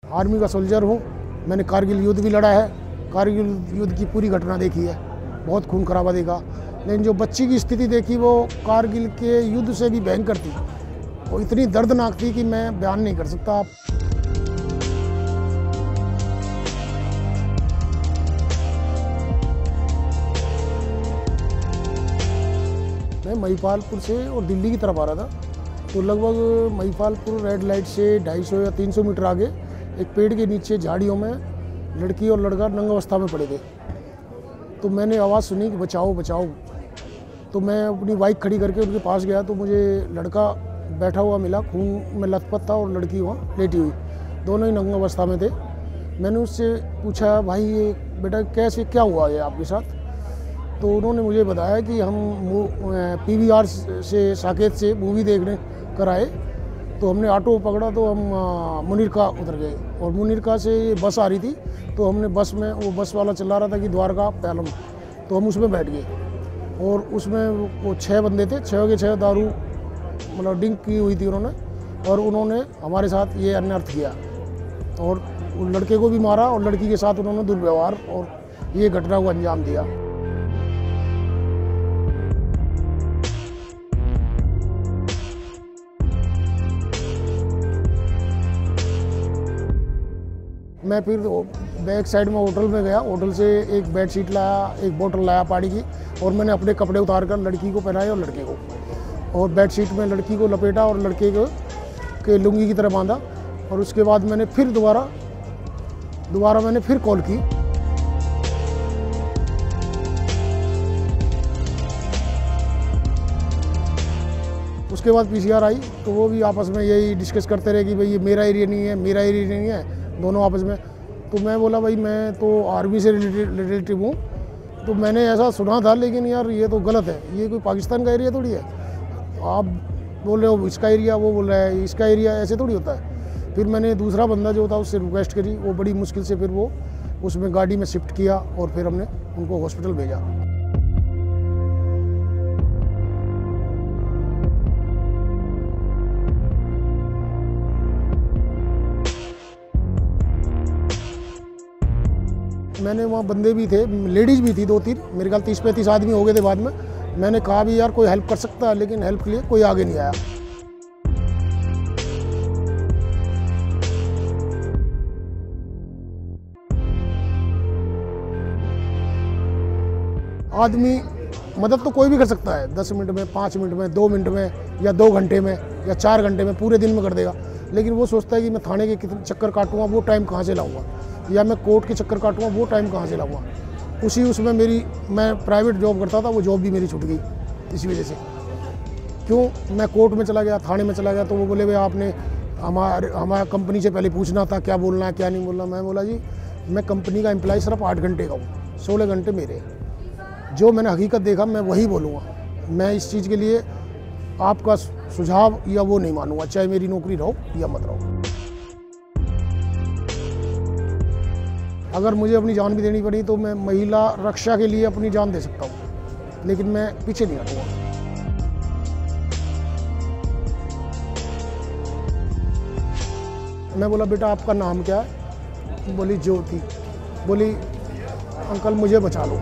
Army का soldier हूँ। मैंने कारगिल युद्ध भी लड़ा है, कारगिल युद्ध की पूरी घटना देखी है, बहुत खून खराबा देखा। लेकिन जो बच्ची की स्थिति देखी वो कारगिल के युद्ध से भी भयंकर थी, वो इतनी दर्दनाक थी कि मैं बयान नहीं कर सकता। मैं महिपालपुर से और दिल्ली की तरफ आ रहा था, तो लगभग महिपालपुर रेड लाइट से 250 या 300 मीटर आगे एक पेड़ के नीचे झाड़ियों में लड़की और लड़का नंग अवस्था में पड़े थे। तो मैंने आवाज़ सुनी कि बचाओ बचाओ। तो मैं अपनी बाइक खड़ी करके उनके पास गया, तो मुझे लड़का बैठा हुआ मिला, खून में लथपथ था, और लड़की वहाँ लेटी हुई, दोनों ही नंग अवस्था में थे। मैंने उससे पूछा, भाई ये बेटा कैसे, क्या हुआ है आपके साथ? तो उन्होंने मुझे बताया कि हम PVR से साकेत से मूवी देखने कर आए, तो हमने ऑटो पकड़ा, तो हम मुनीरका उतर गए, और मुनीरका से बस आ रही थी, तो हमने बस में, वो बस वाला चला रहा था कि द्वारका पैलम, तो हम उसमें बैठ गए। और उसमें वो 6 बंदे थे, 6 के 6 दारू मतलब ड्रिंक की हुई थी उन्होंने, और उन्होंने हमारे साथ ये अनर्थ किया, और लड़के को भी मारा, और लड़की के साथ उन्होंने दुर्व्यवहार और ये घटना को अंजाम दिया। मैं फिर बैक साइड में होटल में गया, होटल से एक बेड शीट लाया, एक बोतल लाया पानी की, और मैंने अपने कपड़े उतार कर लड़की को पहनाए और लड़के को, और बेड शीट में लड़की को लपेटा और लड़के के लुंगी की तरह बांधा। और उसके बाद मैंने फिर दोबारा मैंने फिर कॉल की। उसके बाद PCR आई, तो वो भी आपस में यही डिस्कस करते रहे कि भाई ये मेरा एरिया नहीं है, मेरा एरिया नहीं है, दोनों आपस में। तो मैं बोला, भाई मैं तो आर्मी से रिलेटिव हूँ, तो मैंने ऐसा सुना था, लेकिन यार ये तो गलत है, ये कोई पाकिस्तान का एरिया थोड़ी है। आप बोल रहे हो इसका एरिया, वो बोल रहा है इसका एरिया, ऐसे थोड़ी होता है। फिर मैंने दूसरा बंदा जो था उससे रिक्वेस्ट करी, वो बड़ी मुश्किल से फिर वो उसमें गाड़ी में शिफ्ट किया, और फिर हमने उनको हॉस्पिटल भेजा। मैंने वहाँ बंदे भी थे, लेडीज़ भी थी 2-3, मेरे ख्याल 30-35 आदमी हो गए थे बाद में। मैंने कहा भी यार कोई हेल्प कर सकता है, लेकिन हेल्प के लिए कोई आगे नहीं आया। आदमी मदद तो कोई भी कर सकता है, 10 मिनट में, 5 मिनट में, 2 मिनट में, या 2 घंटे में, या 4 घंटे में, पूरे दिन में कर देगा। लेकिन वो सोचता है कि मैं थाने के कितने चक्कर काटूंगा, वो टाइम कहाँ से लाऊंगा, या मैं कोर्ट के चक्कर काटूंगा, वो टाइम कहाँ से लाऊंगा। उसमें मैं प्राइवेट जॉब करता था, वो जॉब भी मेरी छूट गई इसी वजह से। क्यों? मैं कोर्ट में चला गया, थाने में चला गया, तो वो बोले भाई आपने हमारा कंपनी से पहले पूछना था क्या बोलना है क्या नहीं बोलना। मैं बोला जी मैं कंपनी का एम्प्लॉय सिर्फ 8 घंटे का हूँ, 16 घंटे मेरे, जो मैंने हकीकत देखा मैं वही बोलूँगा। मैं इस चीज़ के लिए आपका सुझाव या वो नहीं मानूंगा, चाहे मेरी नौकरी रहो या मत रहो। अगर मुझे अपनी जान भी देनी पड़ी तो मैं महिला रक्षा के लिए अपनी जान दे सकता हूँ, लेकिन मैं पीछे नहीं हटूंगा। मैं बोला बेटा आपका नाम क्या है? बोली ज्योति। बोली अंकल मुझे बचा लो।